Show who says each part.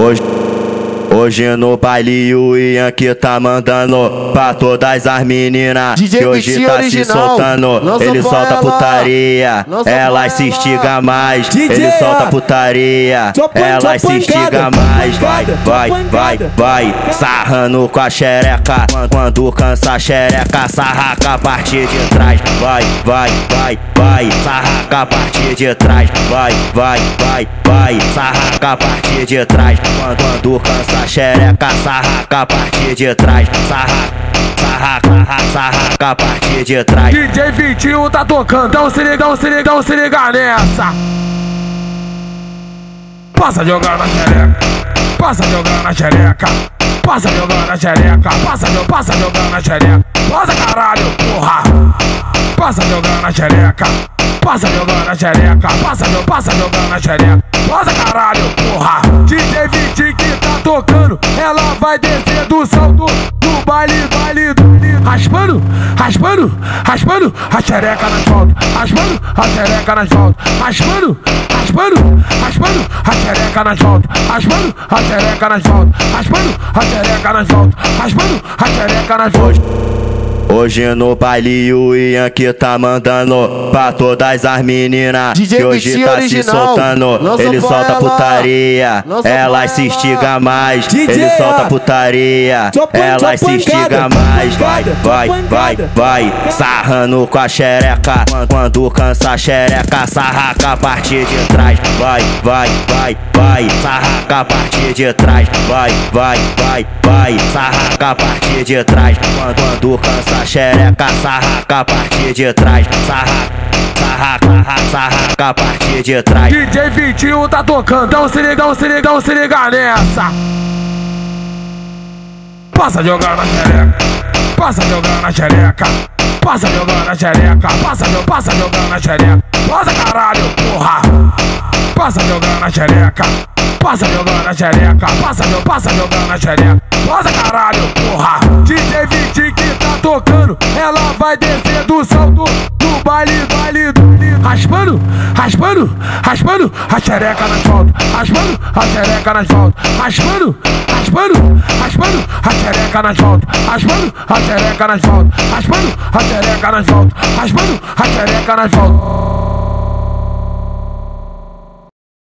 Speaker 1: Hoje no baile o Ian que tá mandando pra todas as meninas que hoje tá se soltando. Ele solta putaria, elas se instiga mais. Ele solta putaria, elas se instiga mais. Vai, sarrando com a xereca. Quando cansa a xereca, sarraca a partir de trás. Vai, sarraca a partir de trás. Vai, sarraca a partir de trás. Quando cansa a xereca, sarraca a partir de trás. Sarraca a partir de trás.
Speaker 2: DJ 21 tá tocando, então se liga nessa. Passa jogando na xereca, passa jogando na xereca, passa jogando na xereca, passa jogando na xereca. Passa caralho, porra. Passa jogando na xereca, passa jogando na xereca, passa jogando na xereca. Passa caralho, porra. DJ 20 que tá tocando, ela vai descer do salto do baile raspando a xereca na asfalto, raspando a xereca na asfalto, raspando a xereca na asfalto, raspando a xereca na asfalto, raspando a xereca na asfalto, raspando a xereca na asfalto.
Speaker 1: Hoje no baile o Ian que tá mandando pra todas as meninas que hoje tá se soltando. Ele solta putaria, elas se instiga mais. Ele solta putaria, elas se instiga mais. Vai, sarrando com a xereca. Quando cansa a xereca, sarraca a partir de trás. Vai, sarraca a partir de trás. Vai, sarraca a partir de trás. Quando cansa a xereca, sarraca a partir de trás. Sarraca a partir de trás.
Speaker 2: DJ 21 tá tocando, então se liga nessa. Passa jogando na xereca, passa jogando na xereca, passa jogando na xereca, passa jogando na xereca. Passa caralho, porra. Passa jogando na xereca, passa jogando na xereca, passa jogando na xereca. Passa caralho, porra. DJ 20 que tá tocando, ela vai descer do salto do baile raspando a xereca na asfalto, raspando a xereca na asfalto, raspando a xereca na asfalto, raspando a xereca na asfalto, raspando a xereca na asfalto, raspando a xereca na asfalto.